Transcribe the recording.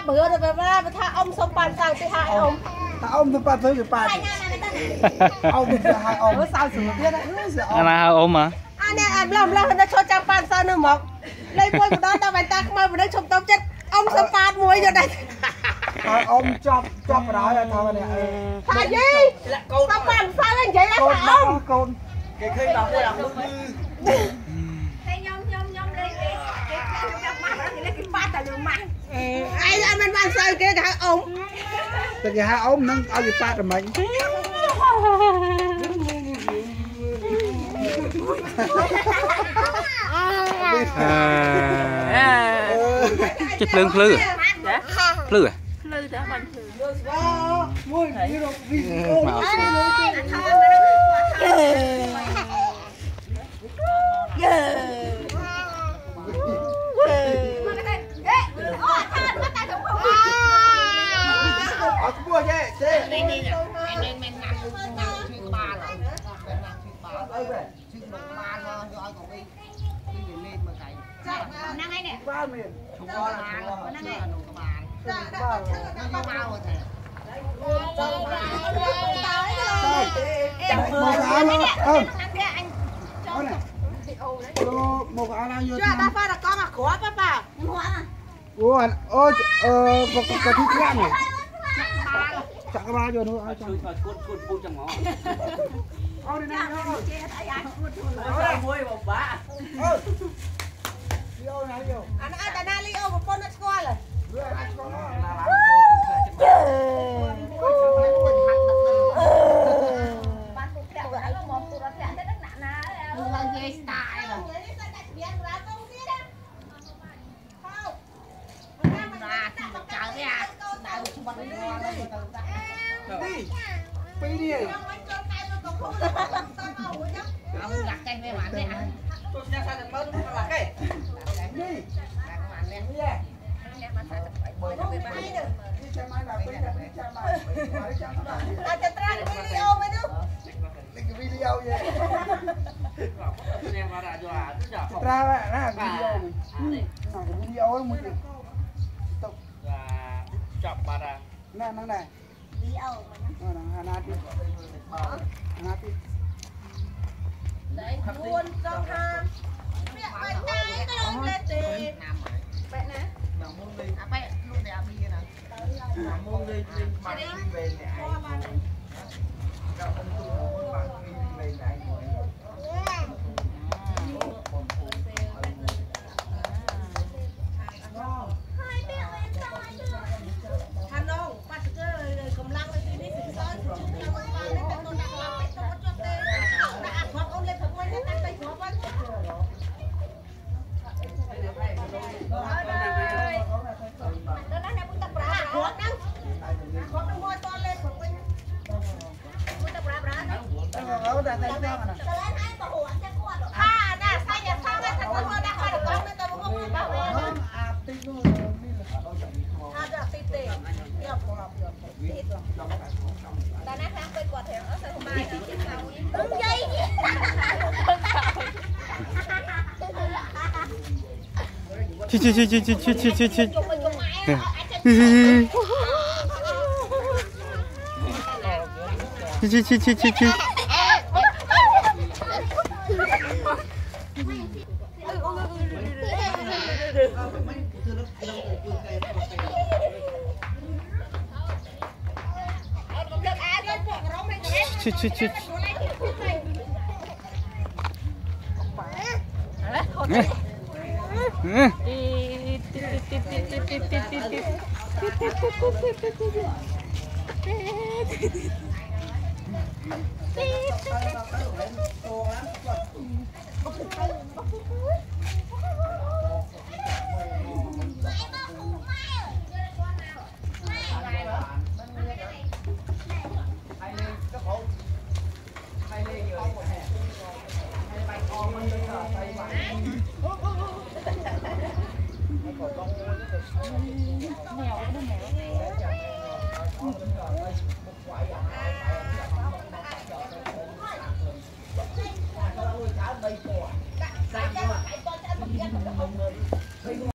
bữa rồi mà tha ông xong bàn sao thì hai ông ta ông xong bàn tới cái bàn ông hai ông sao xử biết đấy anh hai ôm mà anh em làm nó cho trang bàn sao nữa mọc lấy môi của đó tao bài ta mà vừa đây chụp tông chết ông xong bàn muối rồi đây ông chọc vào đó là thằng này thà gì xong bàn sao anh vậy là thà ông con cái khi nào tôi làm nước ai anh mình bàn sao kia cả ông từ cái hai ông nó ao gì phát rồi mình chết lương flư flư à một áo nào vô ta phải là con mà khó bà ôi ôi có thứ khác này chặt cái ba vô nữa ai chặt cút trong ngõ ôi đi này ôi muối bông bả vô này vô anh ta na li ô một con nó coi rồi đi đi video vậy ra ra video ấy mình chọc bà ra nè nó này đấy buôn trong ham mẹ mày tay cái ông lên thì mẹ nè mẹ luôn để ăn đi nè môn đi mà đi về chi Hãy subscribe cho kênh Ghiền Mì Gõ để không bỏ lỡ những video hấp dẫn.